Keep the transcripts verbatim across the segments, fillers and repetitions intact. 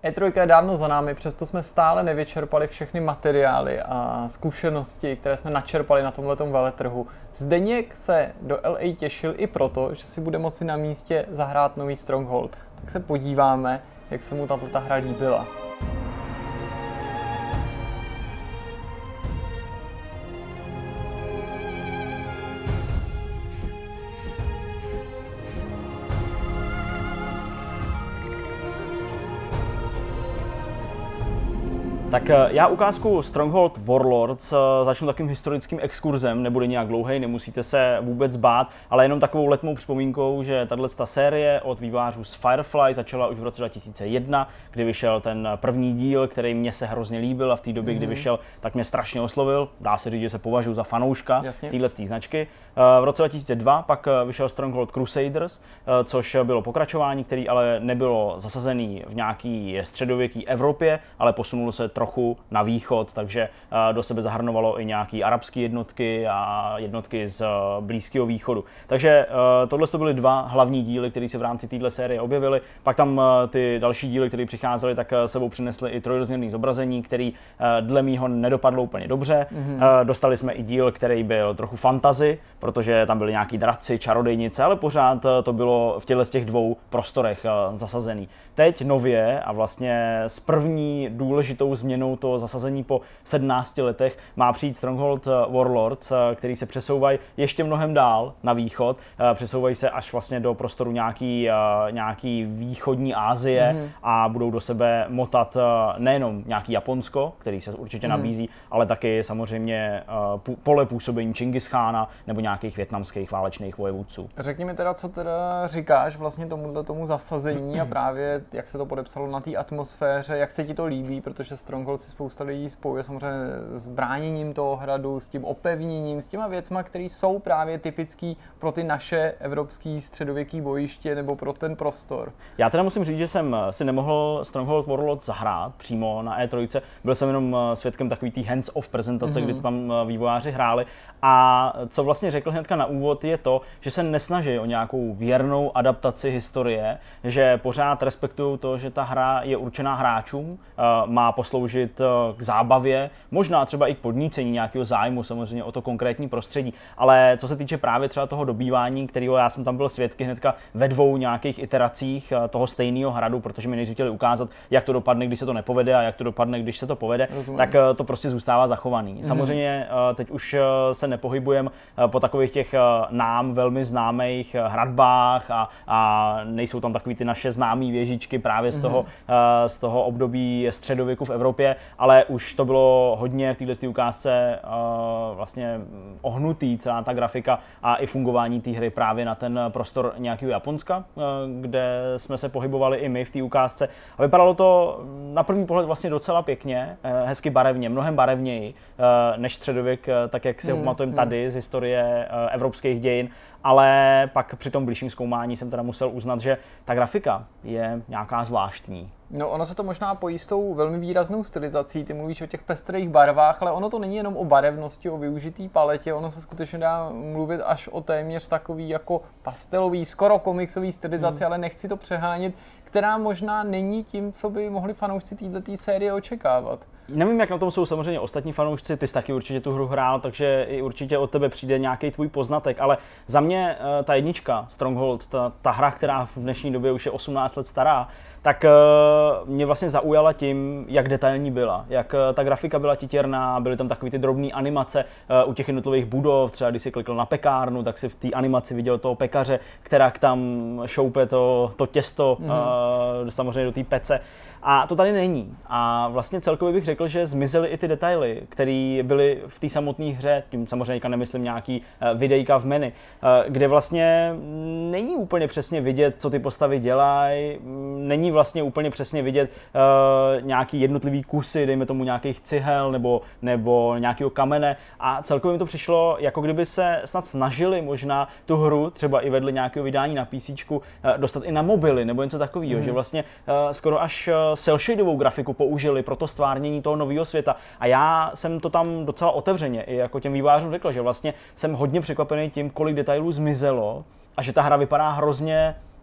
E tři je dávno za námi, přesto jsme stále nevyčerpali všechny materiály a zkušenosti, které jsme načerpali na tomhletom veletrhu. Zdeněk se do L A těšil i proto, že si bude moci na místě zahrát nový Stronghold. Tak se podíváme, jak se mu tato hra líbila. Tak já ukázku Stronghold Warlords začnu takovým historickým exkurzem, nebude nějak dlouhý, nemusíte se vůbec bát, ale jenom takovou letmou připomínkou, že tato série od vývojářů z Firefly začala už v roce dva tisíce jedna, kdy vyšel ten první díl, který mě se hrozně líbil a v té době, mm-hmm. kdy vyšel, tak mě strašně oslovil. Dá se říct, že se považuji za fanouška téhle značky. V roce dva tisíce dva pak vyšel Stronghold Crusaders, což bylo pokračování, který ale nebylo zasazený v nějaký středověký Evropě, ale posunulo se trochu na východ, takže do sebe zahrnovalo i nějaké arabské jednotky a jednotky z Blízkého východu. Takže tohle to byly dva hlavní díly, které se v rámci téhle série objevily. Pak tam ty další díly, které přicházely, tak sebou přinesly i trojrozměrné zobrazení, který dle mýho nedopadlo úplně dobře. Mm-hmm. Dostali jsme i díl, který byl trochu fantasy, protože tam byly nějaký draci, čarodejnice, ale pořád to bylo v těchto z těch dvou prostorech zasazený. Teď nově a vlastně s první důležitou změnou toho zasazení po sedmnácti letech má přijít Stronghold Warlords, který se přesouvají ještě mnohem dál na východ, přesouvají se až vlastně do prostoru nějaký, nějaký východní Asie mm. a budou do sebe motat nejenom nějaký Japonsko, který se určitě mm. nabízí, ale taky samozřejmě pole působení Čingischána nebo nějakých vietnamských válečných vojevůdců. Řekni mi teda, co teda říkáš vlastně tomuhle tomu zasazení a právě jak se to podepsalo na té atmosféře, jak se ti to líbí, protože Stronghold si spousta lidí spojuje samozřejmě s bráněním toho hradu, s tím opevněním, s těma věcma, které jsou právě typický pro ty naše evropský středověký bojiště nebo pro ten prostor. Já teda musím říct, že jsem si nemohl Stronghold Warlords zahrát přímo na E tři, byl jsem jenom svědkem takový tý hands-off prezentace, mm-hmm. kdy to tam vývojáři hráli a co vlastně řekl hnedka na úvod je to, že se nesnaží o nějakou věrnou adaptaci historie, že pořád respektují to, že ta hra je určená hráčům, má posloužit k zábavě, možná třeba i k podnícení nějakého zájmu samozřejmě o to konkrétní prostředí, ale co se týče právě třeba toho dobývání, kterého já jsem tam byl svědky hnedka ve dvou nějakých iteracích toho stejného hradu, protože mi nejdřív chtěli ukázat, jak to dopadne, když se to nepovede a jak to dopadne, když se to povede, Rozumím. tak to prostě zůstává zachovaný. Mm. Samozřejmě teď už se nepohybujeme po takových těch nám velmi známých hradbách a, a nejsou tam takový ty naše známé věžičky právě z toho, mm. z toho období středověku v Evropě, ale už to bylo hodně v této ukázce uh, vlastně ohnutý celá ta grafika a i fungování té hry právě na ten prostor nějakého Japonska, uh, kde jsme se pohybovali i my v té ukázce. A vypadalo to na první pohled vlastně docela pěkně, uh, hezky barevně, mnohem barevněji uh, než středověk, uh, tak jak si ho pamatujeme hmm, tady z historie uh, evropských dějin, ale pak při tom blížším zkoumání jsem teda musel uznat, že ta grafika je nějaká zvláštní. No ono se to možná pojí s tou velmi výraznou stylizací, ty mluvíš o těch pestrých barvách, ale ono to není jenom o barevnosti, o využitý paletě, ono se skutečně dá mluvit až o téměř takový jako pastelový, skoro komiksový stylizaci, hmm. ale nechci to přehánět, která možná není tím, co by mohli fanoušci této série očekávat. Nevím, jak na tom jsou samozřejmě ostatní fanoušci, ty jsi taky určitě tu hru hrál, takže i určitě od tebe přijde nějaký tvůj poznatek, ale za mě ta jednička, Stronghold, ta, ta hra, která v dnešní době už je osmnáct let stará, tak mě vlastně zaujala tím, jak detailní byla, jak ta grafika byla titěrná, byly tam takový ty drobné animace u těch jednotlivých budov, třeba když si klikl na pekárnu, tak si v té animaci viděl toho pekaře, která tam šoupe to, to těsto mm-hmm. samozřejmě do té pece. A to tady není. A vlastně celkově bych řekl, že zmizely i ty detaily, které byly v té samotné hře, tím samozřejmě nemyslím nějaký videjka v menu, kde vlastně není úplně přesně vidět, co ty postavy dělají, není vlastně úplně přesně vidět uh, nějaký jednotlivý kusy, dejme tomu nějakých cihel nebo, nebo nějakého kamene a celkově mi to přišlo, jako kdyby se snad snažili možná tu hru, třeba i vedle nějakého vydání na PCčku, uh, dostat i na mobily nebo něco takového, mm. že vlastně uh, skoro až cel-shadovou grafiku použili pro to stvárnění toho nového světa. A já jsem to tam docela otevřeně i jako těm vývojářům řekl, že vlastně jsem hodně překvapený tím, kolik detailů zmizelo a že ta hra vypadá hrozně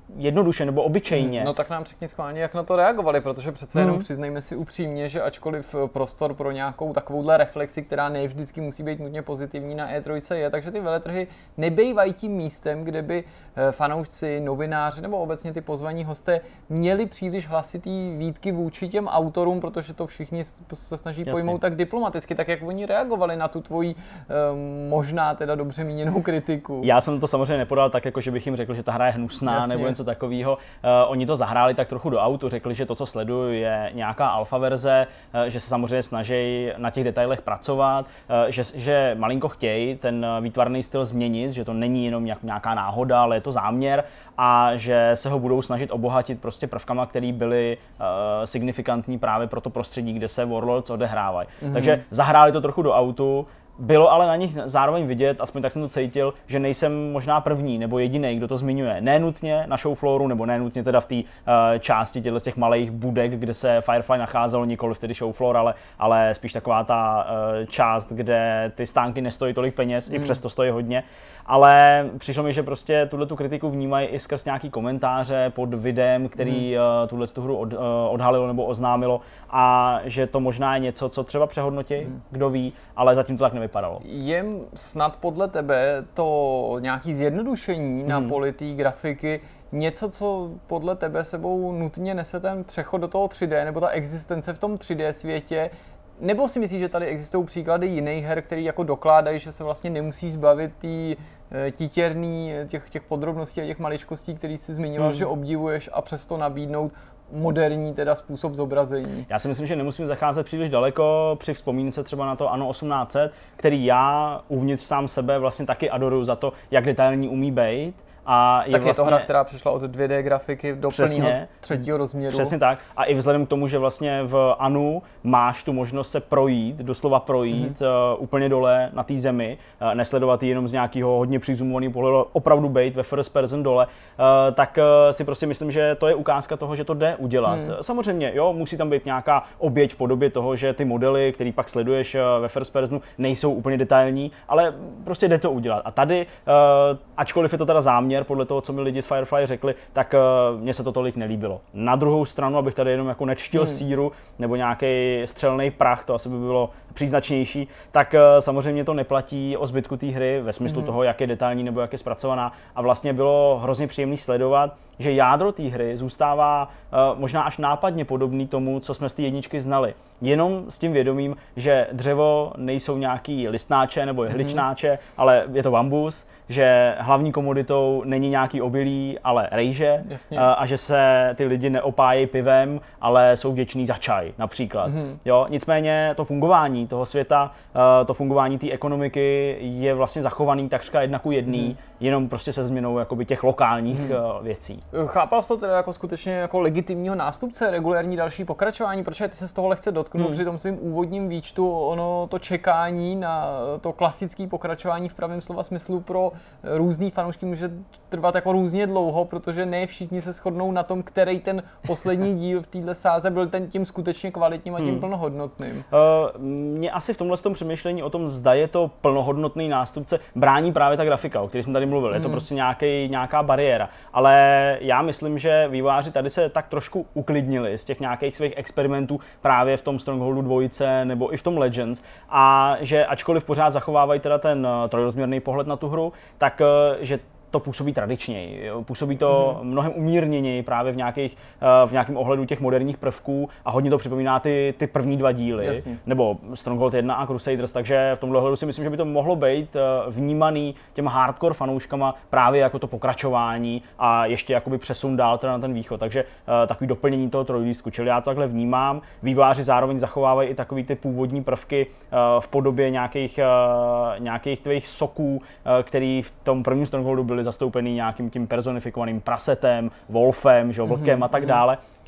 jednoduše nebo obyčejně. Hmm, no tak nám řekni schválně, jak na to reagovali, protože přece jenom hmm. přiznejme si upřímně, že ačkoliv prostor pro nějakou takovouhle reflexi, která ne vždycky musí být nutně pozitivní na E tři je, takže ty veletrhy nebejvají tím místem, kde by fanoušci, novináři nebo obecně ty pozvaní hosté měli příliš hlasitý výtky vůči těm autorům, protože to všichni se snaží Jasně. pojmout tak diplomaticky, tak jak oni reagovali na tu tvoji um, možná teda dobře míněnou kritiku. Já jsem to samozřejmě nepodal tak, jako že bych jim řekl, že ta hra je hnusná. Jasně. Nebo něco takového. Uh, oni to zahráli tak trochu do autu, řekli, že to, co sleduju, je nějaká alfa verze, uh, že se samozřejmě snaží na těch detailech pracovat, uh, že, že malinko chtějí ten výtvarný styl změnit, že to není jenom nějaká náhoda, ale je to záměr a že se ho budou snažit obohatit prostě prvkama, které byly uh, signifikantní právě pro to prostředí, kde se Warlords odehrávají. Mm-hmm. Takže zahráli to trochu do autu. Bylo ale na nich zároveň vidět, aspoň tak jsem to cítil, že nejsem možná první nebo jediný, kdo to zmiňuje. Ne nutně na show flooru, nebo ne nutně teda v té uh, části těchto těch malých budek, kde se Firefly nacházelo, nikoliv tedy show floor, ale, ale spíš taková ta uh, část, kde ty stánky nestojí tolik peněz, mm. i přesto stojí hodně. Ale přišlo mi, že prostě tuhle tu kritiku vnímají i skrz nějaký komentáře pod videem, který mm. uh, tuhle tu hru od, uh, odhalilo nebo oznámilo, a že to možná je něco, co třeba přehodnotí, mm. kdo ví, ale zatím to tak nevypadalo. Je snad podle tebe to nějaký zjednodušení mm. na poli té grafiky něco, co podle tebe sebou nutně nese ten přechod do toho tři dé, nebo ta existence v tom tři dé světě? Nebo si myslíš, že tady existují příklady jiných her, které jako dokládají, že se vlastně nemusí zbavit tý titěrný, těch, těch podrobností a těch maličkostí, který jsi zmiňoval, mm. že obdivuješ, a přesto nabídnout moderní teda způsob zobrazení? Já si myslím, že nemusím zacházet příliš daleko při vzpomínce třeba na to Anno osmnáct set, který já uvnitř sám sebe vlastně taky adoruju za to, jak detailní umí být. A je tak vlastně... je to hra, která přišla od dvě dé grafiky do plného třetího rozměru. Přesně tak. A i vzhledem k tomu, že vlastně v Anu máš tu možnost se projít, doslova projít mm-hmm. uh, úplně dole na té zemi, uh, nesledovat ji jenom z nějakého hodně přizumovaného pohledu, opravdu být ve first person dole, uh, tak uh, si prostě myslím, že to je ukázka toho, že to jde udělat. Mm. Samozřejmě, jo, musí tam být nějaká oběť v podobě toho, že ty modely, který pak sleduješ uh, ve first personu, nejsou úplně detailní, ale prostě jde to udělat. A tady, uh, ačkoliv je to teda záměr, podle toho, co mi lidi z Firefly řekli, tak uh, mně se to tolik nelíbilo. Na druhou stranu, abych tady jenom jako nečtil hmm. síru nebo nějaký střelný prach, to asi by bylo příznačnější, tak uh, samozřejmě to neplatí o zbytku té hry ve smyslu hmm. toho, jak je detailní nebo jak je zpracovaná. A vlastně bylo hrozně příjemný sledovat, že jádro té hry zůstává uh, možná až nápadně podobný tomu, co jsme z té jedničky znali. Jenom s tím vědomím, že dřevo nejsou nějaký listnáče nebo jehličnáče, hmm. ale je to bambus, že hlavní komoditou není nějaký obilí, ale rejže. Jasně. A že se ty lidi neopájejí pivem, ale jsou vděční za čaj například. Mm-hmm. Jo, nicméně to fungování toho světa, to fungování té ekonomiky je vlastně zachovaný takřka jedna ku jedný, mm-hmm. jenom prostě se změnou jakoby těch lokálních mm-hmm. věcí. Chápal jsi to teda jako skutečně jako legitimního nástupce, regulérní další pokračování, protože ty se z toho lehce dotknul mm. při tom svým úvodním výčtu, ono to čekání na to klasické pokračování v pravém slova smyslu pro různý fanoušky může trvat jako různě dlouho, protože ne všichni se shodnou na tom, který ten poslední díl v této sáze byl ten tím skutečně kvalitním a tím hmm. plnohodnotným. Uh, mě asi v tomhle tom přemýšlení o tom, zda je to plnohodnotný nástupce, brání právě ta grafika, o které jsem tady mluvil. Hmm. Je to prostě nějaký, nějaká bariéra. Ale já myslím, že vývojáři tady se tak trošku uklidnili z těch nějakých svých experimentů právě v tom Strongholdu dvojce nebo i v tom Legends, a že ačkoliv pořád zachovávají teda ten trojrozměrný pohled na tu hru, tak že to působí tradičněji, působí to mm. mnohem umírněněji právě v, nějakých, v nějakém ohledu těch moderních prvků a hodně to připomíná ty, ty první dva díly, Jasně. nebo Stronghold jedna a Crusaders, takže v tomhle ohledu si myslím, že by to mohlo být vnímaný těma hardcore fanouškama právě jako to pokračování a ještě jakoby přesun dál teda na ten východ, takže takový doplnění toho trojdísku, čili já to takhle vnímám. Vývojáři zároveň zachovávají i takový ty původní prvky v podobě nějakých, nějakých tvých soků, který v tom prvním Strongholdu byly zastoupený nějakým tím personifikovaným prasetem, wolfem, že, vlkem mm-hmm. a tak dále.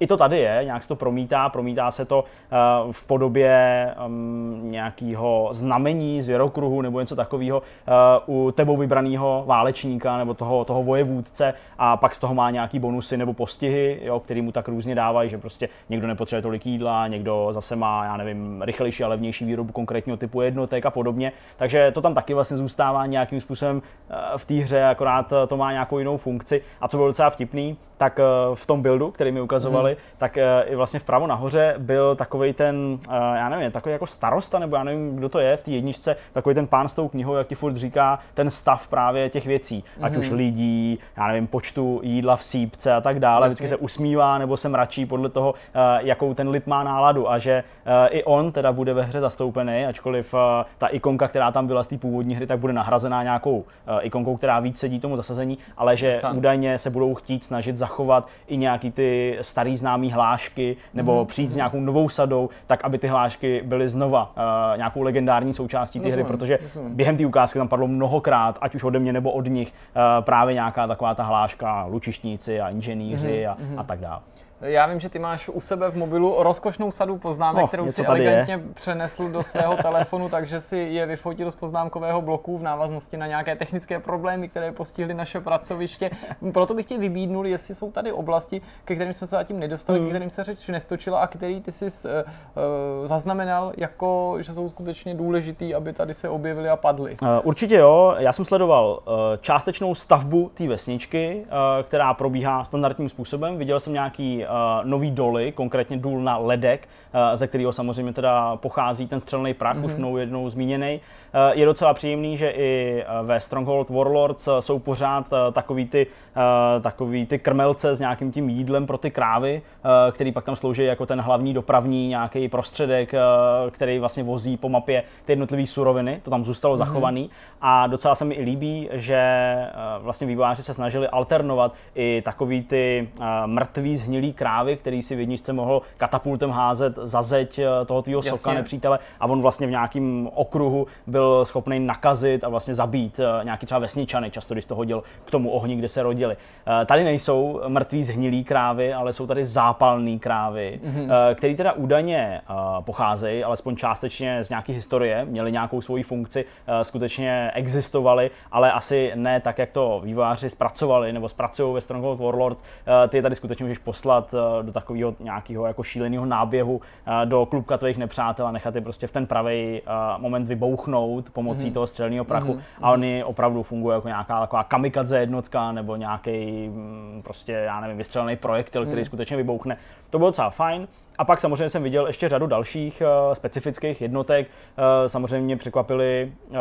I to tady je, nějak se to promítá, promítá se to uh, v podobě um, nějakého znamení z věrokruhu nebo něco takového uh, u tebou vybraného válečníka nebo toho, toho vojevůdce a pak z toho má nějaký bonusy nebo postihy, jo, který mu tak různě dávají, že prostě někdo nepotřebuje tolik jídla, někdo zase má, já nevím, rychlejší a levnější výrobu konkrétního typu jednotek a podobně. Takže to tam taky vlastně zůstává nějakým způsobem uh, v té hře, akorát to má nějakou jinou funkci. A co bylo docela vtipný, tak v tom buildu, který mi ukazovali, mm. tak i vlastně vpravo nahoře byl takovej ten, já nevím, takový jako starosta, nebo já nevím, kdo to je v té jedničce, takový ten pán s tou knihou, jak ti furt říká, ten stav právě těch věcí, mm. ať už lidí, já nevím, počtu jídla v sípce a tak dále, vždycky se usmívá nebo se mračí podle toho, jakou ten lid má náladu a že i on teda bude ve hře zastoupený, ačkoliv ta ikonka, která tam byla z té původní hry, tak bude nahrazená nějakou ikonkou, která víc sedí tomu zasazení, ale že San. údajně se budou chtít snažit zachovat i nějaký ty starý známý hlášky nebo mm-hmm. přijít s nějakou novou sadou, tak aby ty hlášky byly znova uh, nějakou legendární součástí té hry, protože rozumím. Během té ukázky tam padlo mnohokrát, ať už ode mě nebo od nich, uh, právě nějaká taková ta hláška, lučištníci a inženýři mm-hmm. a, a tak dále. Já vím, že ty máš u sebe v mobilu rozkošnou sadu poznámek, no, kterou si elegantně je. přenesl do svého telefonu, takže si je vyfotil z poznámkového bloku v návaznosti na nějaké technické problémy, které postihly naše pracoviště. Proto bych tě vybídnul, jestli jsou tady oblasti, ke kterým jsme se zatím nedostali, hmm. ke kterým se řeč nestočila a který ty jsi uh, zaznamenal, jako, že jsou skutečně důležitý, aby tady se objevily a padly. Uh, určitě jo, já jsem sledoval uh, částečnou stavbu té vesničky, uh, která probíhá standardním způsobem. Viděl jsem nějaký Uh, nový doly, konkrétně důl na Ledek, uh, ze kterého samozřejmě teda pochází ten střelný prach, mm-hmm. už mnou jednou zmíněný. Uh, je docela příjemný, že i uh, ve Stronghold Warlords uh, jsou pořád uh, takový, ty, uh, takový ty krmelce s nějakým tím jídlem pro ty krávy, uh, který pak tam slouží jako ten hlavní dopravní nějaký prostředek, uh, který vlastně vozí po mapě ty jednotlivé suroviny, to tam zůstalo mm-hmm. zachovaný. A docela se mi i líbí, že uh, vlastně vývojáři se snažili alternovat i takový ty uh, mrtvý zhnilý krávy, který si v jedničce mohl katapultem házet za zeď toho tvýho soka nepřítele a on vlastně v nějakém okruhu byl schopný nakazit a vlastně zabít nějaký třeba vesničany, často když to hodil k tomu ohni, kde se rodili. Tady nejsou mrtví zhnilý krávy, ale jsou tady zápalné krávy, mm-hmm. které teda údajně pocházejí, alespoň částečně z nějaké historie, měly nějakou svoji funkci, skutečně existovaly, ale asi ne tak, jak to vývojáři zpracovali nebo zpracují ve Stronghold Warlords. Ty tady skutečně můžeš poslat do takového nějakého jako šíleného náběhu do klubka tvých nepřátel a nechat je prostě v ten pravý moment vybouchnout pomocí mm-hmm. toho střelného prachu mm-hmm. a oni opravdu fungují jako nějaká taková kamikadze jednotka nebo nějaký prostě, já nevím, vystřelený projektil, který mm. skutečně vybouchne. To bylo docela fajn. A pak samozřejmě jsem viděl ještě řadu dalších uh, specifických jednotek. Uh, samozřejmě mě překvapili uh,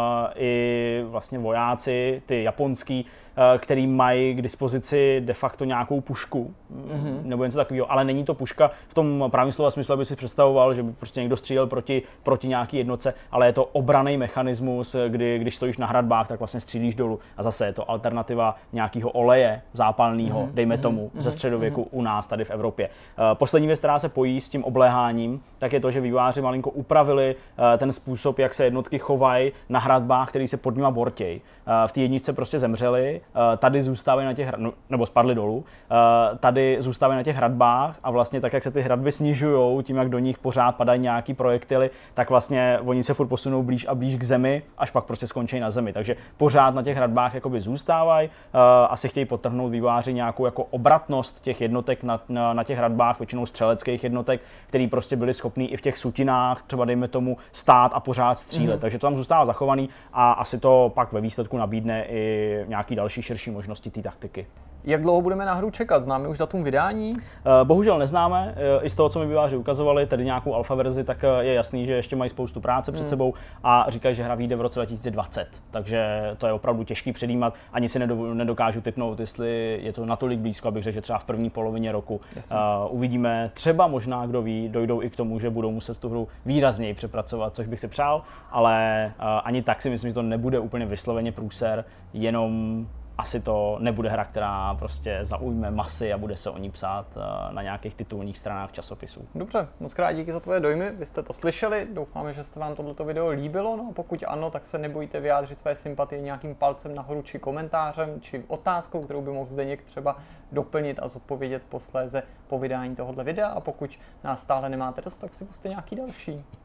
i vlastně vojáci, ty japonský, uh, který mají k dispozici de facto nějakou pušku, mm-hmm. nebo něco takového, ale není to puška v tom právním slova smyslu, aby si představoval, že by prostě někdo střílel proti, proti nějaký jednotce, ale je to obranný mechanismus, kdy když stojíš na hradbách, tak vlastně střílíš dolů. A zase je to alternativa nějakého oleje zápalného, mm-hmm. dejme tomu, mm-hmm. ze středověku mm-hmm. u nás tady v Evropě. Uh, poslední věc, která se pojí s tím obléháním, tak je to, že vývojáři malinko upravili uh, ten způsob, jak se jednotky chovají na hradbách, který se pod nima bortějí. Uh, v té jedničce prostě zemřeli, uh, tady zůstávají na těch, no, nebo spadli dolů, uh, tady zůstávají na těch hradbách a vlastně tak, jak se ty hradby snižujou, tím, jak do nich pořád padají nějaký projektily, tak vlastně oni se furt posunou blíž a blíž k zemi, až pak prostě skončí na zemi. Takže pořád na těch hradbách jakoby zůstávají, uh, asi chtějí podtrhnout vývojáři nějakou jako obratnost těch jednotek na, na, na těch hradbách, většinou střeleckých jednotek, který prostě byli schopní i v těch sutinách, třeba dejme tomu, stát a pořád střílet. Mm-hmm. Takže to tam zůstává zachovaný a asi to pak ve výsledku nabídne i nějaký další širší možnosti té taktiky. Jak dlouho budeme na hru čekat? Známe už datum vydání? Bohužel neznáme. I z toho, co mi vývojáři ukazovali, tedy nějakou alfa verzi, tak je jasný, že ještě mají spoustu práce před hmm. sebou a říkají, že hra vyjde v roce dva tisíce dvacet. Takže to je opravdu těžký předjímat. Ani si nedokážu tipnout, jestli je to natolik blízko, abych řekl, že třeba v první polovině roku. Uh, uvidíme. Třeba možná, kdo ví, dojdou i k tomu, že budou muset tu hru výrazněji přepracovat, což bych si přál, ale uh, ani tak si myslím, že to nebude úplně vysloveně průser, jenom asi to nebude hra, která prostě zaujme masy a bude se o ní psát na nějakých titulních stranách časopisů. Dobře, moc krát díky za tvoje dojmy, vy jste to slyšeli, doufáme, že se vám tohleto video líbilo, no a pokud ano, tak se nebojte vyjádřit své sympatie nějakým palcem nahoru či komentářem, či otázkou, kterou by mohl Zdeněk třeba doplnit a zodpovědět posléze po vydání tohoto videa, a pokud nás stále nemáte dost, tak si pusťte nějaký další.